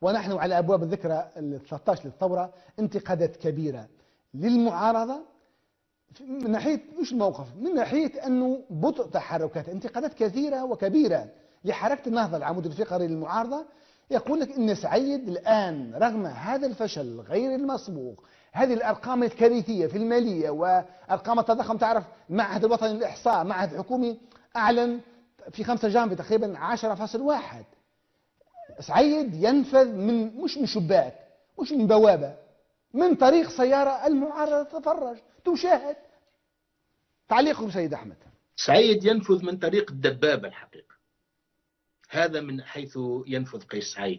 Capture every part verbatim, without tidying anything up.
ونحن على أبواب الذكرى الثلاثة عشر للثورة انتقادات كبيرة للمعارضة من ناحية مش الموقف، من ناحية أنه بطء تحركات، انتقادات كثيرة وكبيرة لحركة النهضة العمود الفقري للمعارضة. يقول لك إن سعيد الآن رغم هذا الفشل غير المسبوق، هذه الأرقام الكارثية في المالية وأرقام التضخم، تعرف المعهد الوطني للإحصاء معهد حكومي أعلن في خمسة جانفي تقريبا عشرة فاصلة واحد. سعيد ينفذ من مش من شباك، مش من بوابة، من طريق سيارة. المعارضة تتفرج تشاهد. تعليقكم سيد أحمد. سعيد ينفذ من طريق الدبابة الحقيقة، هذا من حيث ينفذ قيس سعيد،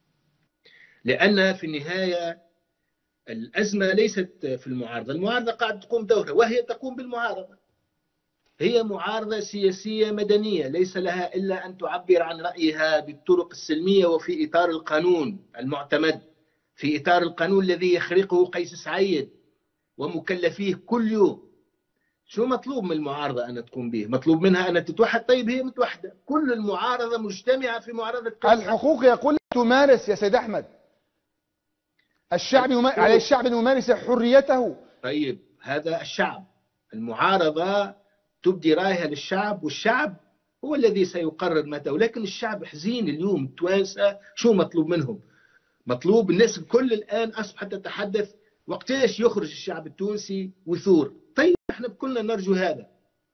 لأن في النهاية الأزمة ليست في المعارضة، المعارضة قاعدة تقوم دورها وهي تقوم بالمعارضة، هي معارضة سياسية مدنية ليس لها إلا أن تعبر عن رأيها بالطرق السلمية وفي إطار القانون المعتمد، في إطار القانون الذي يخرقه قيس سعيد ومكلفيه كل يوم. شو مطلوب من المعارضة أن تقوم به؟ مطلوب منها أن تتوحد. طيب هي متوحدة، كل المعارضة مجتمعة في معارضة قيس. الحقوق يقول تمارس يا سيد أحمد، الشعب يمارس، على الشعب أن يمارس حريته. طيب هذا الشعب، المعارضة تبدي رأيها للشعب والشعب هو الذي سيقرر متى. ولكن الشعب حزين اليوم، التوانسة شو مطلوب منهم؟ مطلوب الناس الكل الآن أصبحت تتحدث وقتاش يخرج الشعب التونسي ويثور. طيب احنا كلنا نرجو هذا،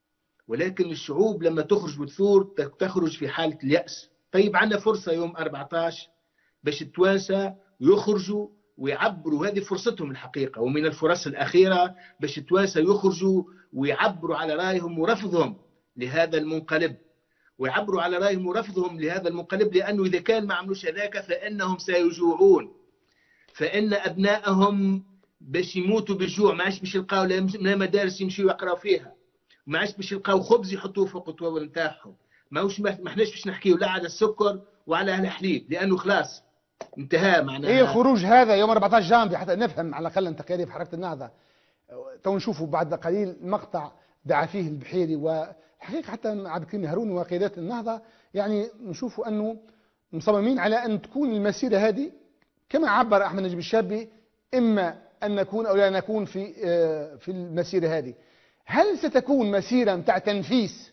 ولكن الشعوب لما تخرج وتثور تخرج في حالة اليأس. طيب عندنا فرصة يوم أربعة عشر باش التوانسة يخرجوا ويعبروا، هذه فرصتهم الحقيقة، ومن الفرص الأخيرة باش التوانسة يخرجوا ويعبروا على رأيهم ورفضهم لهذا المنقلب، ويعبروا على رأيهم ورفضهم لهذا المنقلب، لأنه إذا كان ما عملوش هذاك فإنهم سيجوعون، فإن أبنائهم باش يموتوا بالجوع، ما عادش باش يلقاو لا مدارس يمشيوا يقراوا فيها، ما عادش باش يلقاو خبز يحطوه فوق الطواول نتاعهم، ماهوش ما احناش باش نحكيوا لا على السكر وعلى الحليب، لأنه خلاص انتهى معناها. ايه الخروج هذا يوم أربعة عشر جانفي حتى نفهم على الأقل انتقادية في حركة النهضة. تو نشوفوا بعد قليل مقطع دعا فيه البحيري، والحقيقة حتى عبد الكريم هارون وقيادات النهضة يعني نشوفوا أنه مصممين على أن تكون المسيرة هذه كما عبر أحمد نجيب الشابي، إما أن نكون أو لا نكون في في المسيرة هذه. هل ستكون مسيرة متاع تنفيس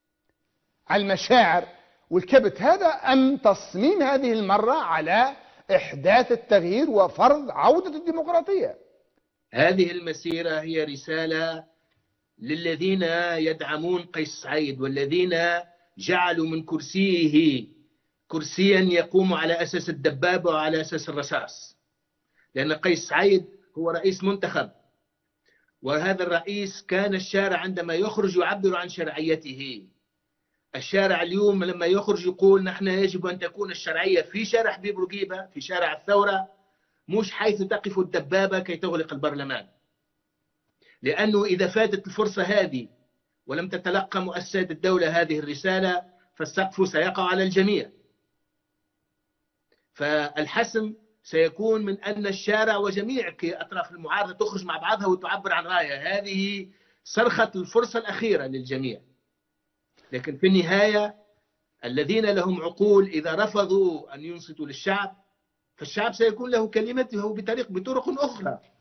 على المشاعر والكبت هذا، أم تصميم هذه المرة على إحداث التغيير وفرض عودة الديمقراطية؟ هذه المسيرة هي رسالة للذين يدعمون قيس سعيد والذين جعلوا من كرسيه كرسيا يقوم على أساس الدبابة وعلى أساس الرصاص، لأن قيس سعيد هو رئيس منتخب، وهذا الرئيس كان الشارع عندما يخرج يعبر عن شرعيته. الشارع اليوم لما يخرج يقول نحن يجب أن تكون الشرعية في شارع حبيب بورقيبة، في شارع الثورة، مش حيث تقف الدبابة كي تغلق البرلمان. لأنه إذا فاتت الفرصة هذه ولم تتلقى مؤسسات الدولة هذه الرسالة فالسقف سيقع على الجميع. فالحسم سيكون من أن الشارع وجميع أطراف المعارضة تخرج مع بعضها وتعبر عن رأيها. هذه صرخة الفرصة الأخيرة للجميع. لكن في النهاية الذين لهم عقول إذا رفضوا أن ينصتوا للشعب فالشعب سيكون له كلمته بطريق بطرق أخرى.